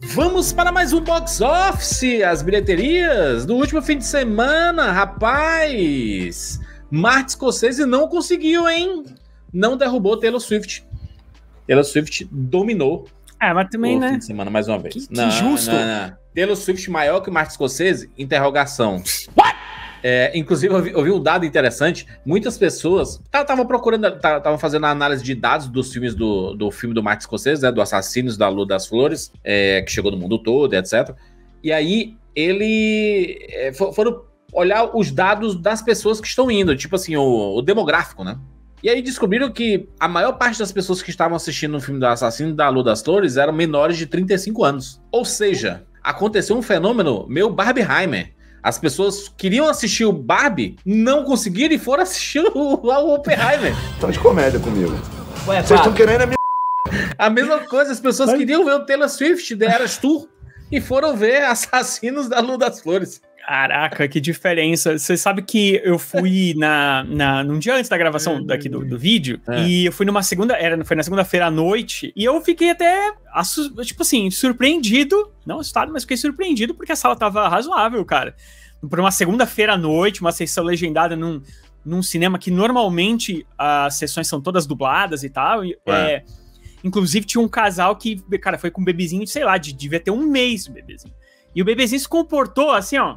Vamos para mais um Box Office, as bilheterias do último fim de semana, rapaz. Martin Scorsese não conseguiu, hein? Não derrubou Taylor Swift. Taylor Swift dominou. Mas também, né? Fim de semana mais uma vez. Que injusto. Não. Taylor Swift maior que Martin Scorsese? Interrogação. What? Inclusive, eu vi um dado interessante. Muitas pessoas estavam fazendo a análise de dados dos filmes do filme do Martin Scorsese, né, do Assassinos da Lua das Flores, que chegou no mundo todo, etc. E aí, foram olhar os dados das pessoas que estão indo, tipo assim, o demográfico, né? E aí descobriram que a maior parte das pessoas que estavam assistindo o filme do Assassino da Lua das Flores eram menores de 35 anos. Ou seja, aconteceu um fenômeno meio Barbieheimer. As pessoas queriam assistir o Barbie, não conseguiram e foram assistir o Oppenheimer. Estão de comédia comigo. Vocês estão querendo a minha... A mesma coisa, as pessoas queriam ver o Taylor Swift, The Eras Tour, e foram ver Assassinos da Lua das Flores. Caraca, que diferença. Você sabe que eu fui num dia antes da gravação daqui do vídeo, e eu fui foi na segunda-feira à noite, e eu fiquei até, tipo assim, surpreendido, não assustado, mas fiquei surpreendido porque a sala tava razoável, cara. Por uma segunda-feira à noite, uma sessão legendada num cinema que normalmente as sessões são todas dubladas e tal, inclusive tinha um casal que, cara, foi com um bebezinho, sei lá, devia ter um mês o bebezinho. E o bebezinho se comportou assim, ó.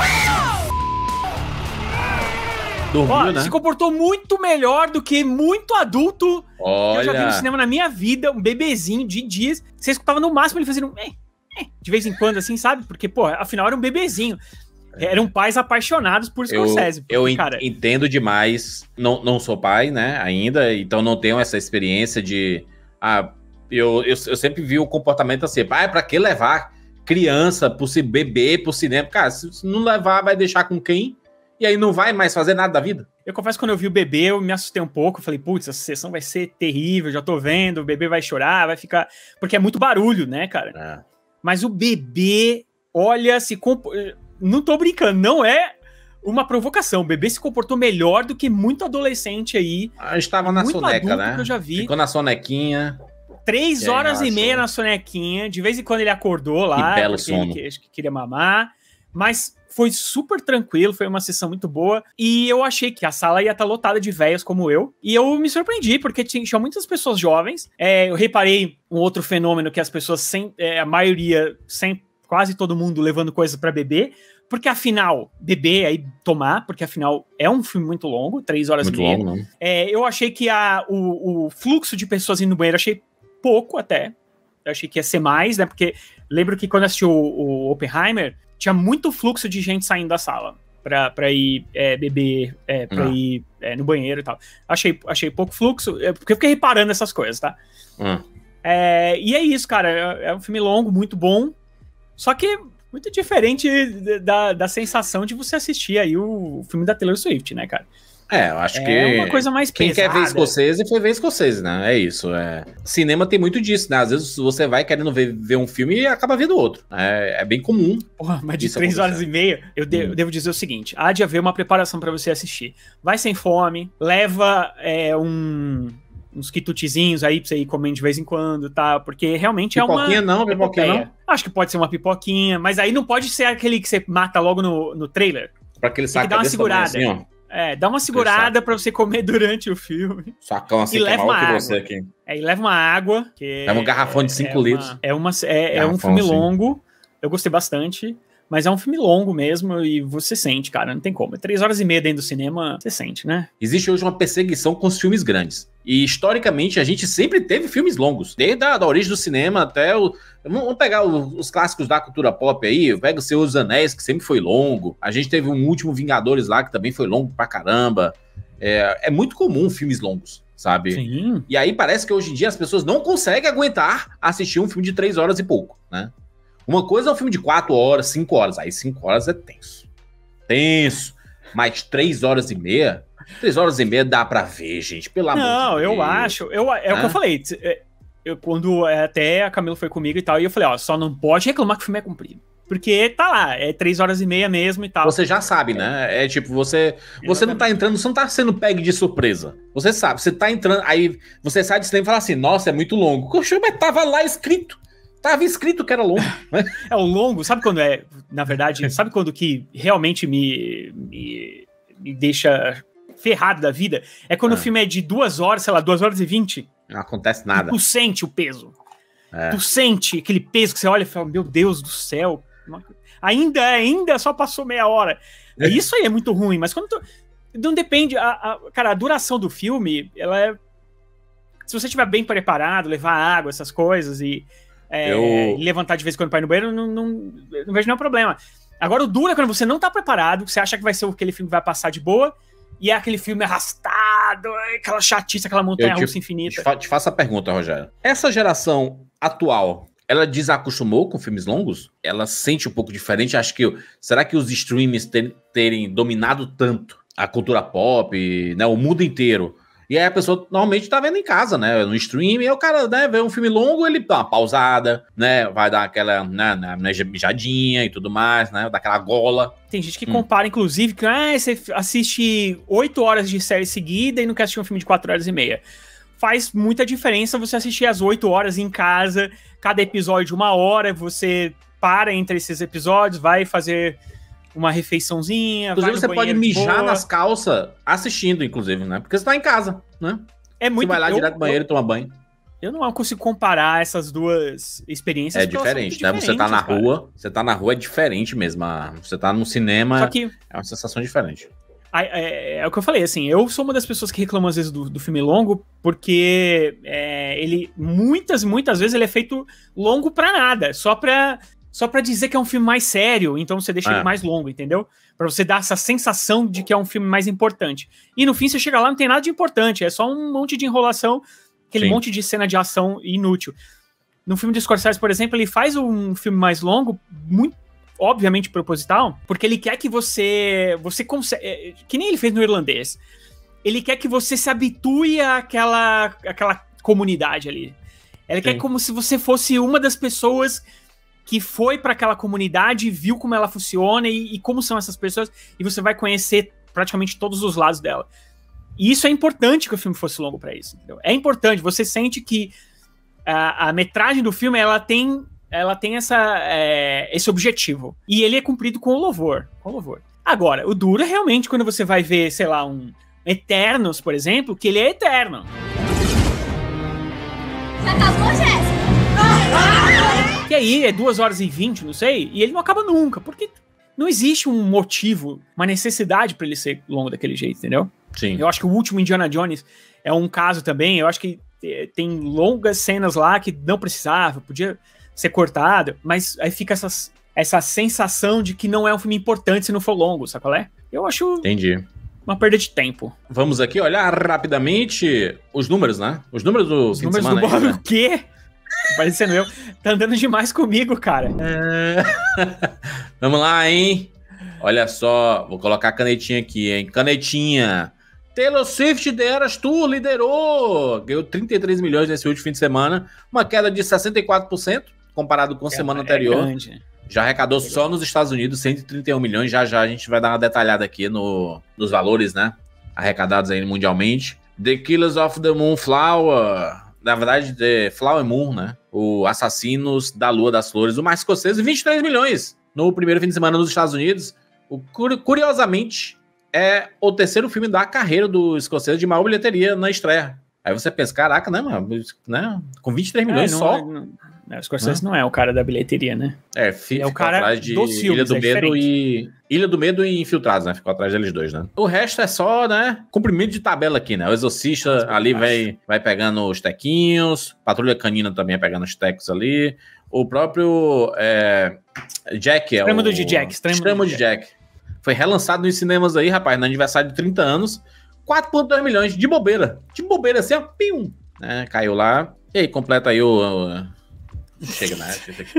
Dormiu, né? Se comportou muito melhor do que muito adulto que eu já vi no cinema na minha vida. Um bebezinho de dias. Você escutava no máximo ele fazendo de vez em quando, assim, sabe? Porque, pô, afinal era um bebezinho. Eram pais apaixonados por Scorsese. Cara, entendo demais. Não sou pai, né, ainda. Então não tenho essa experiência de... Eu sempre vi o comportamento assim. Pra que levar criança, bebê pro cinema? Cara, se não levar, vai deixar com quem? E aí não vai mais fazer nada da vida? Eu confesso que quando eu vi o bebê, eu me assustei um pouco. Eu falei, putz, essa sessão vai ser terrível, já tô vendo, o bebê vai chorar, vai ficar... Porque é muito barulho, né, cara? Mas o bebê, olha, não tô brincando, não é uma provocação. O bebê se comportou melhor do que muito adolescente aí. Estava na soneca, né? Que eu já vi. Ficou na sonequinha. 3 horas e meia na sonequinha. De vez em quando ele acordou lá. Que belo sono. Ele queria mamar. Mas foi super tranquilo, foi uma sessão muito boa. E eu achei que a sala ia estar lotada de velhos como eu. E eu me surpreendi, porque tinha muitas pessoas jovens. Eu reparei um outro fenômeno que as pessoas, a maioria, quase todo mundo levando coisas pra beber. Porque afinal, beber aí tomar, porque afinal é um filme muito longo, 3 horas e meia. Muito longo, né? Eu achei que o fluxo de pessoas indo no banheiro, achei pouco até. Eu achei que ia ser mais, né? Porque lembro que quando eu assisti o Oppenheimer, tinha muito fluxo de gente saindo da sala pra ir beber, pra ir no banheiro e tal. Achei pouco fluxo, porque eu fiquei reparando essas coisas, tá? E é isso, cara. É um filme longo, muito bom. Só que muito diferente da sensação de você assistir aí o filme da Taylor Swift, né, cara? Eu acho que... É uma coisa mais pesada. Quem quer ver Scorsese foi ver Scorsese, né? É isso. Cinema tem muito disso, né? Às vezes você vai querendo ver um filme e acaba vendo outro. É bem comum. Porra, mas de 3 horas e meia, eu devo dizer o seguinte: há de haver uma preparação pra você assistir. Vai sem fome, leva uns quitutezinhos aí pra você ir comendo de vez em quando, tá? Porque realmente pipoquinha pipoquinha não? Acho que pode ser uma pipoquinha, mas aí não pode ser aquele que você mata logo no trailer. Pra aquele saco dá uma segurada. Assim, ó. Dá uma segurada pra você comer durante o filme. Sacão assim, e leva maior uma que água. você aqui. E leva uma água. Leva um garrafão de 5 litros. É um filme longo. Eu gostei bastante. Mas é um filme longo mesmo e você sente, cara, não tem como. É 3 horas e meia dentro do cinema, você sente, né? Existe hoje uma perseguição com os filmes grandes. E, historicamente, a gente sempre teve filmes longos. Desde a origem do cinema até Vamos pegar os clássicos da cultura pop aí. Pega o Senhor dos Anéis, que sempre foi longo. A gente teve um último Vingadores lá, que também foi longo pra caramba. É muito comum filmes longos, sabe? Sim. E aí parece que hoje em dia as pessoas não conseguem aguentar assistir um filme de 3 horas e pouco, né? Uma coisa é um filme de 4 horas, 5 horas. Aí 5 horas é tenso. Tenso. Mas 3 horas e meia... 3 horas e meia dá pra ver, gente. Pelo amor de Deus. Não, eu acho. É o que eu falei. Quando até a Camila foi comigo e tal, e eu falei, só não pode reclamar que o filme é comprido. Porque tá lá, é 3 horas e meia mesmo e tal. Você já sabe, né? É tipo, você não tá entrando, você não tá sendo pegue de surpresa. Você sabe, você tá entrando, aí você sai de cinema e fala assim, nossa, é muito longo. O filme tava lá escrito. Tava escrito que era longo. Né? O longo, sabe quando é, na verdade, sabe quando que realmente me deixa ferrado da vida? É quando o filme é de 2 horas, sei lá, 2 horas e 20. Não acontece nada. Tu sente o peso. Tu sente aquele peso que você olha e fala, meu Deus do céu. Ainda só passou meia hora. Isso aí é muito ruim, mas quando não depende, cara, a duração do filme, ela é, se você estiver bem preparado, levar água, essas coisas e levantar de vez em quando para ir no banheiro, não vejo nenhum problema. Agora o duro é quando você não tá preparado, você acha que vai ser aquele filme que vai passar de boa, e é aquele filme arrastado, aquela chatice, aquela montanha-russa infinita. Te faço a pergunta, Rogério. Essa geração atual, ela desacostumou com filmes longos? Ela sente um pouco diferente? Acho que será que os streamers terem dominado tanto a cultura pop, né, o mundo inteiro? E aí a pessoa normalmente tá vendo em casa, né, no stream, e o cara, né, vê um filme longo, ele dá uma pausada, né, vai dar aquela, né, mijadinha e tudo mais, né, daquela gola. Tem gente que compara, inclusive, que você assiste 8 horas de série seguida e não quer assistir um filme de 4 horas e meia. Faz muita diferença você assistir as 8 horas em casa, cada episódio 1 hora, você para entre esses episódios, vai fazer uma refeiçãozinha. Inclusive, você pode mijar nas calças assistindo, inclusive, né? Porque você tá em casa, né? Você vai lá direto do banheiro e toma banho. Eu não consigo comparar essas duas experiências. É diferente, né? Você tá na rua, é diferente mesmo. Você tá no cinema, só que é uma sensação diferente. É o que eu falei, assim, eu sou uma das pessoas que reclamam às vezes do filme longo, porque ele, muitas vezes, ele é feito longo pra nada, só pra dizer que é um filme mais sério, então você deixa ele mais longo, entendeu? Pra você dar essa sensação de que é um filme mais importante. E no fim você chega lá, não tem nada de importante, é só um monte de enrolação, aquele monte de cena de ação inútil. No filme de Scorsese, por exemplo, ele faz um filme mais longo, muito obviamente proposital, porque ele quer que você consegue, que nem ele fez no Irlandês, ele quer que você se habitue àquela comunidade ali. Ele quer como se você fosse uma das pessoas que foi para aquela comunidade, viu como ela funciona e como são essas pessoas, e você vai conhecer praticamente todos os lados dela. E isso é importante que o filme fosse longo para isso, entendeu? É importante, você sente que a metragem do filme, ela tem esse objetivo. E ele é cumprido com louvor. Agora, o duro é realmente quando você vai ver, sei lá, um Eternos, por exemplo, que ele é eterno. Já acabou, Jéssica? Que aí é 2 horas e 20, não sei, e ele não acaba nunca, porque não existe um motivo, uma necessidade pra ele ser longo daquele jeito, entendeu? Sim. Eu acho que o último Indiana Jones é um caso também, eu acho que tem longas cenas lá que não precisava, podia ser cortado, mas aí fica essa sensação de que não é um filme importante se não for longo, sabe qual é? Eu acho... Entendi. Uma perda de tempo. Vamos aqui olhar rapidamente os números, né? Os números do fim de semana. Os números do Bob, o quê? Parecendo eu. Tá andando demais comigo, cara. Vamos lá, hein? Olha só, vou colocar a canetinha aqui, hein? Canetinha. Taylor Swift The Eras Tour liderou. Ganhou 33 milhões nesse último fim de semana. Uma queda de 64% comparado com a semana anterior. Grande. Já arrecadou só nos Estados Unidos 131 milhões. Já a gente vai dar uma detalhada aqui nos valores, né? Arrecadados aí mundialmente. The Killers of the Moonflower. Na verdade, The Flower Moon, né? O Assassinos da Lua das Flores. O Martin Scorsese, 23 milhões no primeiro fim de semana nos Estados Unidos. Curiosamente, é o terceiro filme da carreira do Scorsese de maior bilheteria na estreia. Aí você pensa, caraca, né, mano? Né? Com 23 milhões só. O Scorsese não é o cara da bilheteria, né? É o cara atrás de dos filmes, Ilha do Medo e Infiltrados, né? Ficou atrás deles dois, né? O resto é só, né? Cumprimento de tabela aqui, né? O Exorcista ali vai pegando os tequinhos, Patrulha Canina também é pegando os tecos ali. O próprio Jack Extremo de Jack. Foi relançado nos cinemas aí, rapaz, no aniversário de 30 anos. 4,2 milhões de bobeira. De bobeira assim, ó. Pim! Né? Caiu lá. E aí, completa aí o... Chega, né?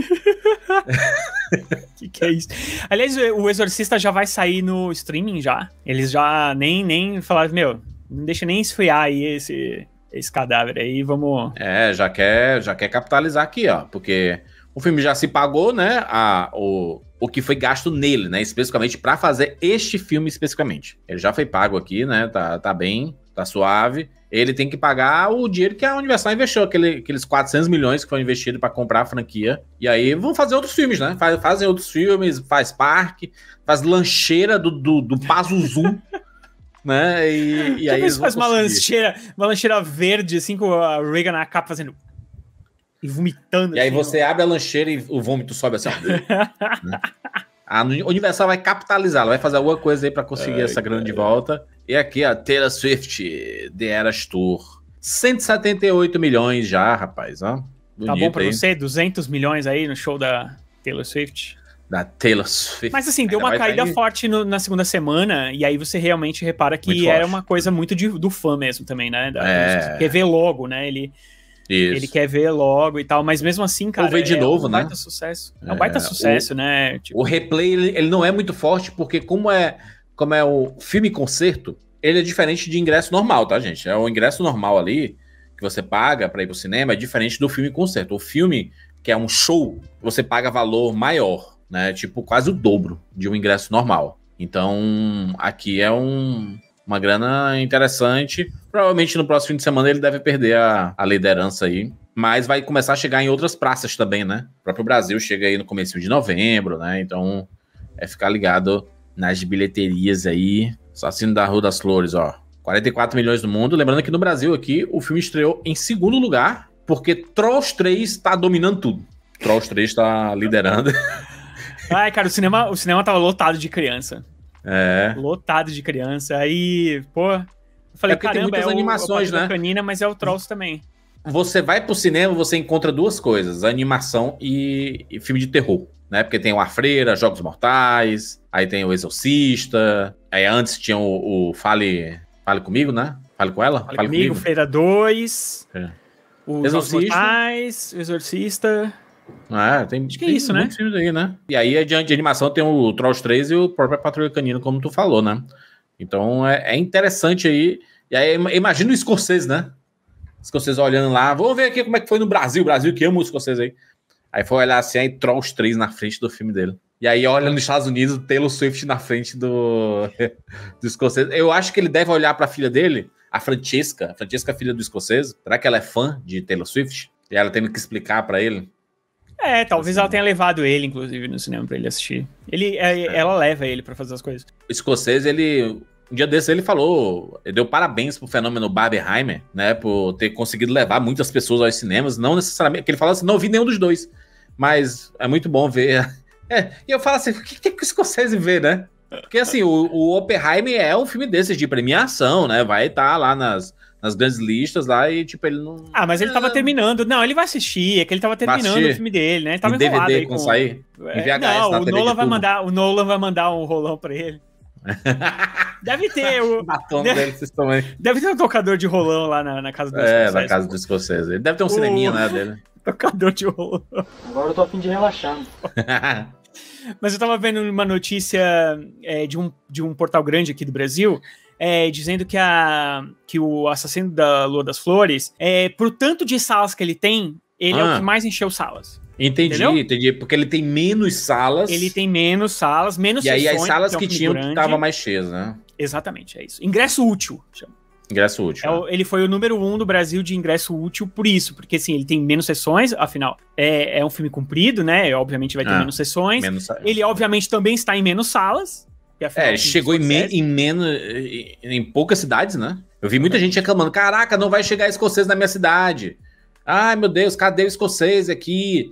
Que é isso? Aliás, o Exorcista já vai sair no streaming já. Eles já nem falaram, meu, não deixa nem esfriar aí esse cadáver aí, vamos... Já quer capitalizar aqui, ó, porque o filme já se pagou, né, o que foi gasto nele, né, especificamente pra fazer este filme especificamente. Ele já foi pago aqui, né, tá bem tá suave. Ele tem que pagar o dinheiro que a Universal investiu, aqueles 400 milhões que foi investido para comprar a franquia. E aí vão fazer outros filmes, né? Fazem outros filmes, faz parque, faz lancheira do Pazuzu, né? E aí eles faz uma lancheira verde, assim, com a Reagan na capa fazendo... E vomitando. E aí você abre a lancheira e o vômito sobe assim, ó. Né? A Universal vai capitalizar, ela vai fazer alguma coisa aí pra conseguir essa grana de volta. E aqui, ó, Taylor Swift, The Eras Tour. 178 milhões já, rapaz, ó. Tá bom pra você? 200 milhões aí no show da Taylor Swift? Da Taylor Swift. Mas assim, deu uma caída forte na segunda semana, e aí você realmente repara que era uma coisa muito do fã mesmo também, né? Quer ver logo, né? Ele quer ver logo e tal, mas mesmo assim, cara, ver de novo, né? Baita sucesso. É um baita sucesso, né? Tipo... O replay, ele não é muito forte, porque como é o filme-concerto, ele é diferente de ingresso normal, tá, gente? É o ingresso normal ali, que você paga pra ir pro cinema, é diferente do filme-concerto. O filme, que é um show, você paga valor maior, né? Tipo, quase o dobro de um ingresso normal. Então, aqui é uma grana interessante. Provavelmente no próximo fim de semana ele deve perder a liderança aí. Mas vai começar a chegar em outras praças também, né? O próprio Brasil chega aí no começo de novembro, né? Então é ficar ligado nas bilheterias aí. Assassino da Rua das Flores, ó. 44 milhões no mundo. Lembrando que no Brasil aqui o filme estreou em segundo lugar, porque Trolls 3 tá dominando tudo. Trolls 3 tá liderando. Ai, cara, o cinema tava lotado de criança. Lotado de criança. Aí, pô... Eu falei, caramba, tem muitas animações, né? Canina, mas é o Trolls também. Você vai pro cinema, você encontra duas coisas, animação e filme de terror, né? Porque tem o A Freira, Jogos Mortais, aí tem o Exorcista, aí antes tinha o Fale Comigo, né? Fale com ela? Fale comigo, Freira 2, o Exorcista. Jogos Mortais, o Exorcista... Tem, acho que é isso, né? Muitos filmes aí, né? E aí, adiante de animação, tem o Trolls 3 e o próprio Patrulha Canina, como tu falou, né? Então, é interessante aí. E aí, imagina o Scorsese, né? O Scorsese olhando lá. Vamos ver aqui como é que foi no Brasil. O Brasil que ama o Scorsese aí. Aí foi olhar assim, aí Trolls 3 na frente do filme dele. E aí, olha nos Estados Unidos, Taylor Swift na frente do Scorsese. Eu acho que ele deve olhar pra filha dele, a Francesca, filha do Scorsese. Será que ela é fã de Taylor Swift? E ela tendo que explicar pra ele? Talvez ela tenha levado ele, inclusive, no cinema pra ele assistir. Ela leva ele pra fazer as coisas. O Scorsese, um dia desse ele falou, ele deu parabéns pro fenômeno Barbenheimer, né, por ter conseguido levar muitas pessoas aos cinemas, não necessariamente, porque ele falou assim, não vi nenhum dos dois, mas é muito bom ver. E eu falo assim, o que tem que o Scorsese ver, né? Porque assim, o Oppenheimer é um filme desses de premiação, né, vai estar lá nas grandes listas lá e, tipo, ele não... mas ele tava terminando. Não, ele vai assistir, é que ele tava terminando o filme dele, né? Ele tava enrolado DVD aí com sair? Em VHS, não, o Nolan vai mandar um rolão pra ele. Deve ter o... batom dele, vocês também. Deve ter um tocador de rolão lá na casa do Scorsese. Na casa do Scorsese. Ele deve ter um cineminha, né, dele. Tocador de rolão. Agora eu tô a fim de relaxar. Mas eu tava vendo uma notícia de um portal grande aqui do Brasil... dizendo que o Assassino da Lua das Flores, pro tanto de salas que ele tem, ele é o que mais encheu salas. Entendi, porque ele tem menos salas. Ele tem menos salas, menos sessões. E aí as salas que tinham que estavam mais cheias, né? Exatamente, é isso. Ingresso útil, chama. Ingresso útil. Ele foi o número 1 do Brasil de ingresso útil por isso, porque assim, ele tem menos sessões, afinal, é um filme comprido, né? Obviamente vai ter menos sessões. Ele obviamente também está em menos salas. Chegou em poucas cidades, né? Eu vi muita gente reclamando, caraca, não vai chegar Escocese na minha cidade. Ai, meu Deus, cadê o Escocese aqui?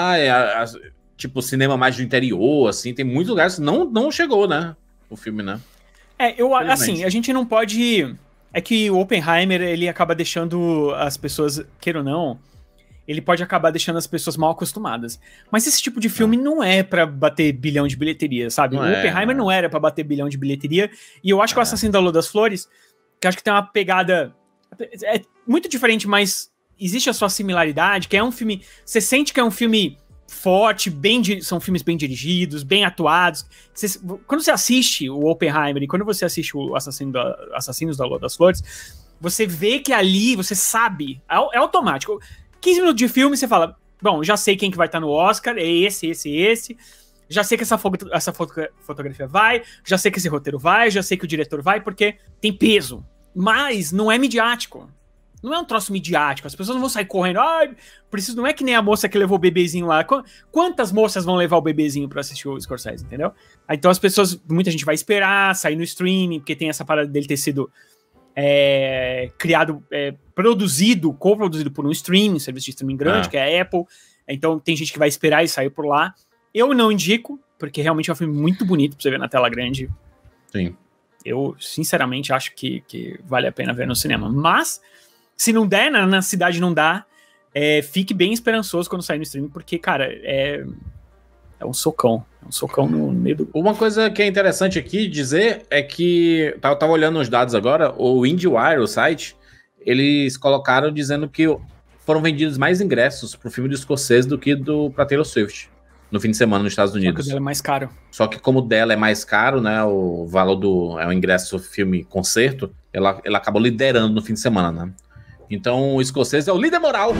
Tipo, cinema mais do interior, assim, tem muitos lugares que não chegou, né? O filme, né? Assim, a gente não pode... É que o Oppenheimer, ele acaba deixando as pessoas, queira ou não, ele pode acabar deixando as pessoas mal acostumadas. Mas esse tipo de filme não é pra bater bilhão de bilheteria, sabe? O Oppenheimer não era pra bater bilhão de bilheteria. E eu acho que o Assassino da Lua das Flores, que eu acho que tem uma pegada... É muito diferente, mas existe a sua similaridade, que é um filme... Você sente que é um filme forte, são filmes bem dirigidos, bem atuados. Quando você assiste o Oppenheimer e quando você assiste o Assassinos da Lua das Flores, você vê que ali, você sabe, é automático. 15 minutos de filme, você fala, bom, já sei quem que vai estar no Oscar, é esse. Já sei que essa fotografia vai, já sei que esse roteiro vai, já sei que o diretor vai, porque tem peso. Mas não é midiático. Não é um troço midiático. As pessoas não vão sair correndo. Ai, preciso. Não é que nem a moça que levou o bebezinho lá. Quantas moças vão levar o bebezinho pra assistir o Scorsese, entendeu? Então as pessoas, muita gente vai esperar sair no streaming, porque tem essa parada dele ter sido criado, co-produzido por um streaming, serviço de streaming grande, que é a Apple. Então tem gente que vai esperar e sair por lá. Eu não indico, porque realmente é um filme muito bonito pra você ver na tela grande. Sim. Eu, sinceramente, acho que vale a pena ver no cinema. Mas, se não der, na cidade não dá, fique bem esperançoso quando sair no streaming, porque, cara, é um socão. É um socão no meio do... Uma coisa que é interessante aqui dizer é que, eu tava olhando os dados agora, o IndieWire, o site, eles colocaram dizendo que foram vendidos mais ingressos pro filme do Scorsese do que pra Taylor Swift no fim de semana nos Estados Unidos. Só que o dela é mais caro. Só que como o dela é mais caro, né, o valor é o ingresso filme-concerto, ela acabou liderando no fim de semana, né? Então o Scorsese é o líder moral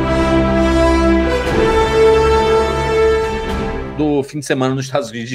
do fim de semana nos Estados Unidos.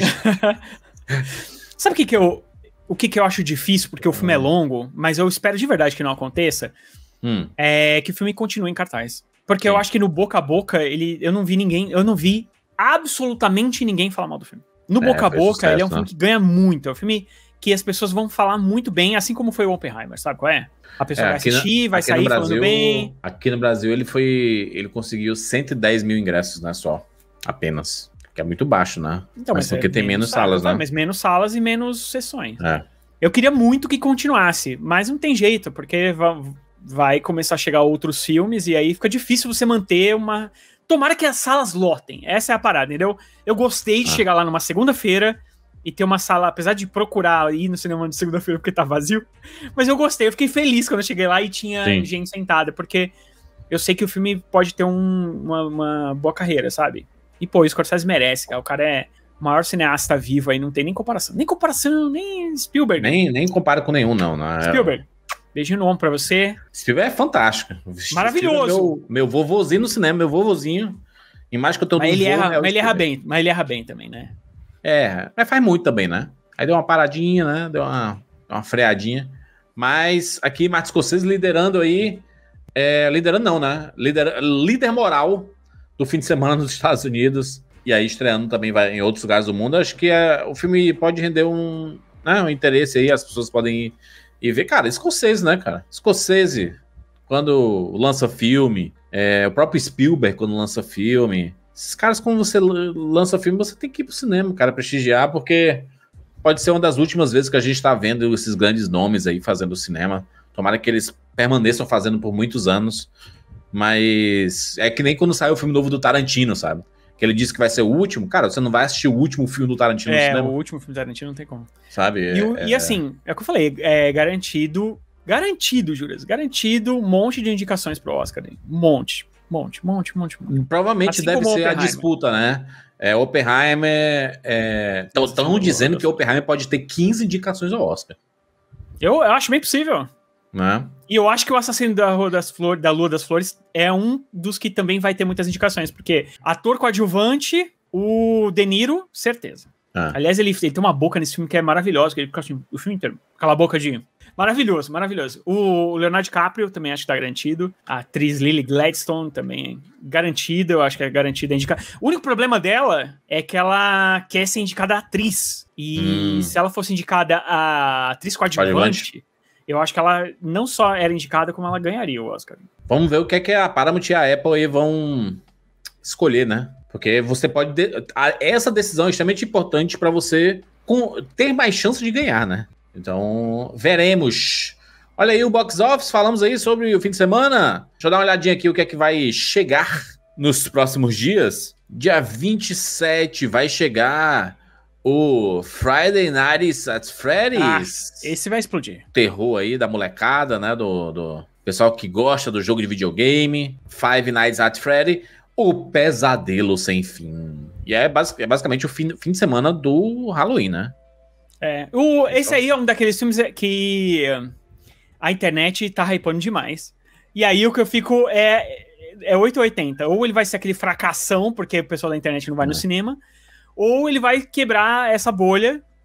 Sabe o que eu acho difícil, porque o filme é longo, mas eu espero de verdade que não aconteça, é que o filme continue em cartaz. Porque eu acho que no boca a boca, eu não vi absolutamente ninguém falar mal do filme. No boca a boca, sucesso, ele é um filme que ganha muito. É um filme que as pessoas vão falar muito bem, assim como foi o Oppenheimer, sabe qual é? A pessoa vai assistir, vai sair falando bem. Aqui no Brasil, ele conseguiu 110 mil ingressos, né, só. Apenas. Que é muito baixo, né? Então, mas porque tem menos salas, né? Mas menos salas e menos sessões. Eu queria muito que continuasse, mas não tem jeito, porque vai começar a chegar outros filmes e aí fica difícil você manter uma... Tomara que as salas lotem, essa é a parada, entendeu? Eu gostei de chegar lá numa segunda-feira e ter uma sala, apesar de procurar ir no cinema de segunda-feira porque tá vazio, mas eu gostei, eu fiquei feliz quando eu cheguei lá e tinha gente sentada, porque eu sei que o filme pode ter uma boa carreira, sabe? E, pô, o Scorsese merece, cara. O cara é o maior cineasta vivo aí, não tem nem comparação. Nem Spielberg. Nem compara com nenhum, não. Spielberg, beijinho no ombro pra você. Spielberg é fantástico. Maravilhoso. Meu vovozinho no cinema, meu vovozinho. Em mais que eu tô mas ele erra bem também, né? Mas faz muito também, né? Aí deu uma paradinha, né? Deu uma freadinha. Mas aqui, Martin Scorsese liderando aí. Liderando não, né? Líder moral do fim de semana nos Estados Unidos, e aí estreando também em outros lugares do mundo. Acho que o filme pode render um interesse aí, as pessoas podem ir e ver. Cara, Scorsese, né, cara? Scorsese, quando lança filme, o próprio Spielberg, quando lança filme, esses caras, quando você lança filme, você tem que ir pro cinema, cara, prestigiar, porque pode ser uma das últimas vezes que a gente tá vendo esses grandes nomes aí fazendo cinema. Tomara que eles permaneçam fazendo por muitos anos. Mas é que nem quando sai o filme novo do Tarantino, sabe? Que ele disse que vai ser o último. Cara, você não vai assistir o último filme do Tarantino no cinema. O último filme do Tarantino não tem como. Sabe? E assim, é o que eu falei, garantido, Júlias, garantido um monte de indicações pro Oscar. Um monte. Provavelmente assim deve ser a disputa, né? Oppenheimer... Estão dizendo que Oppenheimer pode ter 15 indicações ao Oscar. Eu acho bem possível. Né? E eu acho que o Assassino da Lua das Flores é um dos que também vai ter muitas indicações, porque ator coadjuvante, o De Niro, certeza. Aliás, ele tem uma boca nesse filme que é maravilhosa, que ele fica assim, o filme inteiro, aquela boca de... Maravilhoso. O Leonardo DiCaprio também acho que tá garantido. A atriz Lily Gladstone também garantida, eu acho que é garantida indicar. O único problema dela é que ela quer ser indicada a atriz. E se ela fosse indicada a atriz coadjuvante, eu acho que ela não só era indicada, como ela ganharia o Oscar. Vamos ver o que é a Paramount e a Apple aí vão escolher, né? Porque você pode... Essa decisão é extremamente importante para você ter mais chance de ganhar, né? Então, veremos. Olha aí o box office, falamos aí sobre o fim de semana. Deixa eu dar uma olhadinha aqui o que é que vai chegar nos próximos dias. Dia 27 vai chegar o Friday Night at Freddy's. Esse vai explodir. Terror aí da molecada, né? Do pessoal que gosta do jogo de videogame. Five Nights at Freddy. O Pesadelo Sem Fim. E é basicamente o fim de semana do Halloween, né? Esse aí é um daqueles filmes que a internet tá hypando demais. E aí o que eu fico é 880. Ou ele vai ser aquele fracassão, porque o pessoal da internet não vai no cinema, ou ele vai quebrar essa bolha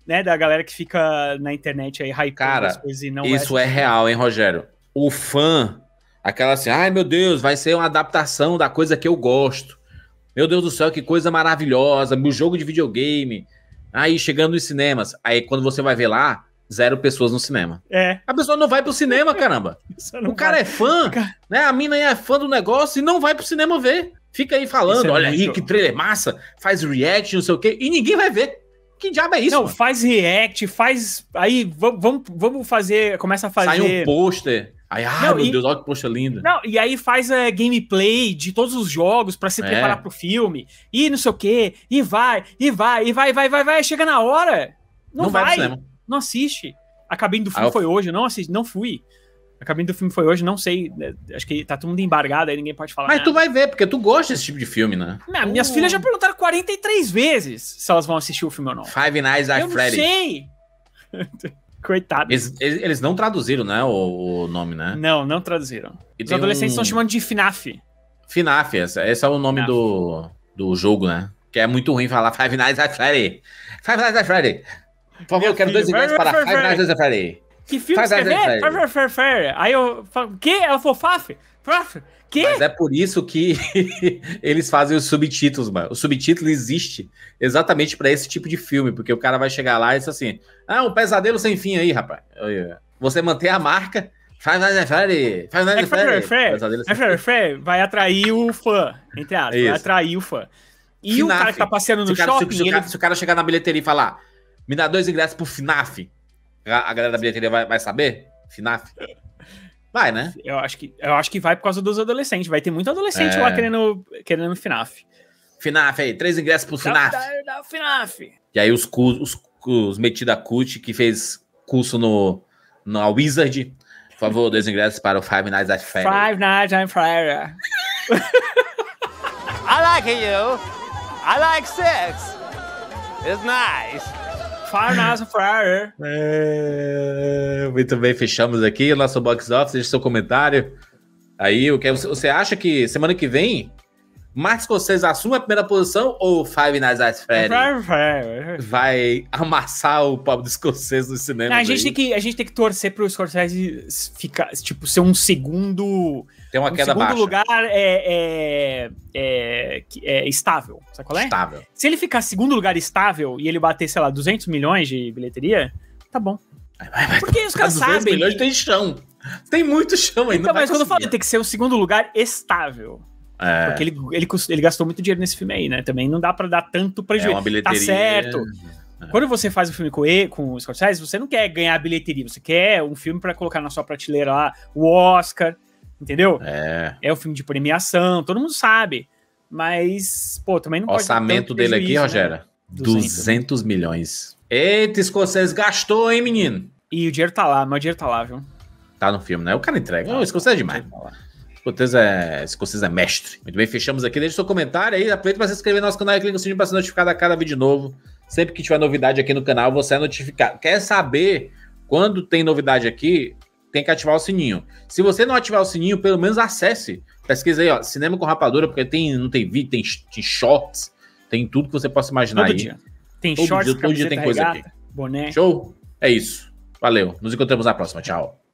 né, da galera que fica na internet aí hypando as coisas e não isso é real, hein, Rogério? O fã, aquela assim, ai meu Deus, vai ser uma adaptação da coisa que eu gosto. Meu Deus do céu, que coisa maravilhosa, meu jogo de videogame. Aí, chegando nos cinemas, aí quando você vai ver lá, 0 pessoas no cinema. A pessoa não vai pro cinema, caramba. O cara é fã, né? A mina aí é fã do negócio e não vai pro cinema ver. Fica aí falando, olha aí, que trailer massa, faz react, não sei o quê, e ninguém vai ver. Que diabo é isso, Não, mano? faz react, faz... Aí, vamos fazer... Começa a fazer... Sai um pôster. Aí, meu Deus, olha que poxa lindo. Não, e aí faz gameplay de todos os jogos pra se preparar pro filme. E não sei o quê. E vai. Chega na hora. Não vai. Não assiste. A cabine do filme foi hoje, não assisti, não fui. A cabine do filme foi hoje, não sei. Acho que tá todo mundo embargado, aí ninguém pode falar. Mas tu vai ver, porque tu gosta desse tipo de filme, né? Não, minhas filhas já perguntaram 43 vezes se elas vão assistir o filme ou não. Five Nights at Freddy's. Eu não sei. Coitado. Eles não traduziram, né, o nome, né? Não traduziram. Os adolescentes estão chamando de FNAF. FNAF, esse é o nome do jogo, né? Que é muito ruim falar Five Nights at Freddy's. Five Nights at Freddy's. Por favor, eu quero 2 ingressos para Five Nights at Freddy's. Que filme você quer ver? Aí eu falo, o quê? Ela falou, Faf? Que? Mas é por isso que eles fazem os subtítulos, mano. O subtítulo existe exatamente pra esse tipo de filme, porque o cara vai chegar lá e diz assim, um pesadelo sem fim aí, rapaz. Você manter a marca, Five Nights at Freddy's. Vai atrair o fã, entre aspas, vai atrair o fã. E FNAF, o cara que tá passeando no shopping... Se o cara chegar na bilheteria e falar, me dá 2 ingressos pro FNAF, a galera da bilheteria vai saber? FNAF? Vai, né? Eu acho que vai por causa dos adolescentes. Vai ter muito adolescente lá querendo FNAF. FNAF aí, 3 ingressos pro FNAF. Dá FNAF. E aí os metida cut que fez curso na Wizard. Por favor, 2 ingressos para o Five Nights at Freddy's. Five Nights at Freddy's. I like you. I like sex. It's nice. Five Nights at Freddy's. Muito bem, fechamos aqui o nosso box office. Deixe seu comentário. Aí, você acha que semana que vem Martin Scorsese assume a primeira posição ou Five Nights at Freddy's vai amassar o pobre do Scorsese no cinema? A gente tem que torcer pro Scorsese ficar, tipo, ser um segundo... Tem uma queda baixa. O segundo lugar estável, sabe qual é? Estável. Se ele ficar segundo lugar estável e ele bater, sei lá, 200 milhões de bilheteria, tá bom. Porque os caras sabem... 200 milhões tem chão. Tem muito chão ainda. Então, mas quando eu falo, tem que ser o segundo lugar estável. Porque ele gastou muito dinheiro nesse filme aí, né? Também não dá pra dar tanto prejuízo. Uma bilheteria... Tá certo. Quando você faz um filme com o Scorsese, você não quer ganhar a bilheteria, você quer um filme pra colocar na sua prateleira lá, o Oscar, entendeu? É um filme de premiação, todo mundo sabe. Mas, pô, também não pode... O orçamento dele aqui, Rogério, né? 200 milhões. Eita, Scorsese gastou, hein, menino? E o dinheiro tá lá, mas o dinheiro tá lá, viu? Tá no filme, né? O cara entrega. O Scorsese é demais. Scorsese é mestre. Muito bem, fechamos aqui. Deixe seu comentário aí. Aproveita para se inscrever no nosso canal e clica no sininho para ser notificado a cada vídeo novo. Sempre que tiver novidade aqui no canal, você é notificado. Quer saber quando tem novidade aqui? Tem que ativar o sininho. Se você não ativar o sininho, pelo menos acesse. Pesquisa aí, ó, Cinema com Rapadura, porque não tem vídeo, tem shorts, tem tudo que você possa imaginar todo aí. Dia. Tem shorts, todo dia tem coisa regata, aqui. Boné. Show? É isso. Valeu. Nos encontramos na próxima. Tchau.